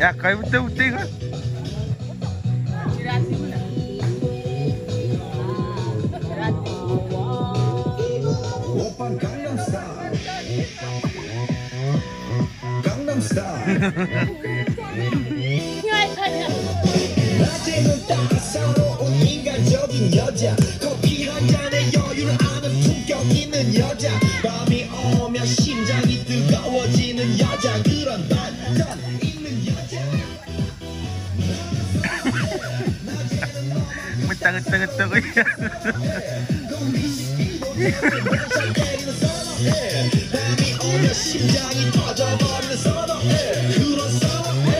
Ya kayak betul-betul kan. Oppan Gangnam Style. Gangnam Style. 낮에는 따사로운 인간적인 여자 커피 한 잔에 여유를 아는 품격 있는 여자 밤이 오면 심장이 뜨거워지는 여자 그런 반전 있는 여자 Getar-getar 밤이 오면 심장이 터져버리는 선어해 그런 선어해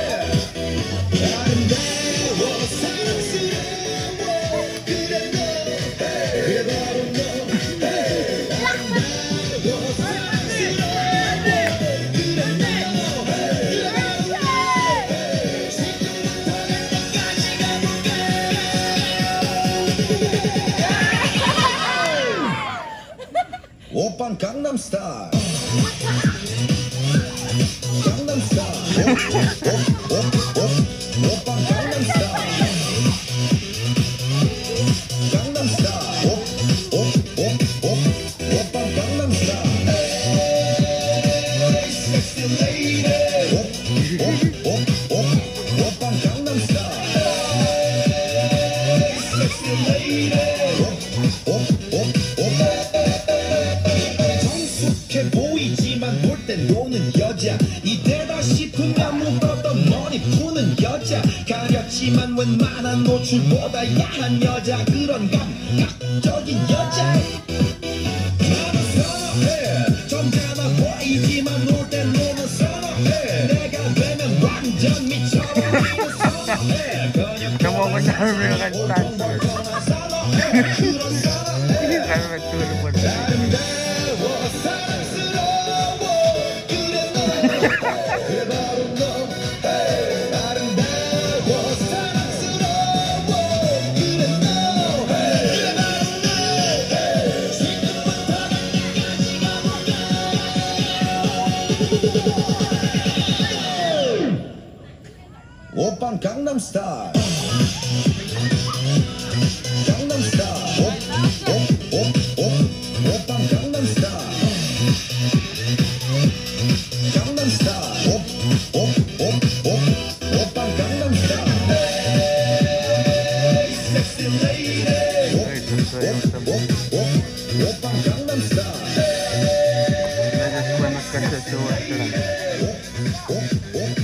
아름다워 사랑스러워 그래 너 그래 바로 너 아름다워 사랑스러워 그래 너 지금부터 내까지 가볼까 오빤 강남 스타일 강남 스타일 오빤 강남 스타일 강남 스타일 오빤 강남 스타일 섹시 레이디 오빤 강남 스타일 섹시 레이디 성숙해 보이지만 볼 땐 노는 여자 이때다 싶으면 묶었던 머리 푸는 여자 가렸지만 웬만한 노출보다 야한 여자 그런 감각적인 여자 나는 선어해 점잖아 보이지만 놀 땐 노는 선어해 내가 되면 완전 미쳐버리는 선어해 Kamu mau cari kan 선어해 그런 선어해 Kalau betul betul. 아름다워 사랑스러워 그래 너 그래 바로 너 아름다워 사랑스러워 그래 너 그래 바로 너 지금부터 내까지 가볼까 오빤 강남 스타일 강남 스타일 오빤 강남 스타일 강남 스타일 오빤 강남 스타일 섹시 레이디 오빤 강남 스타일 Kita suka makan sesuatu.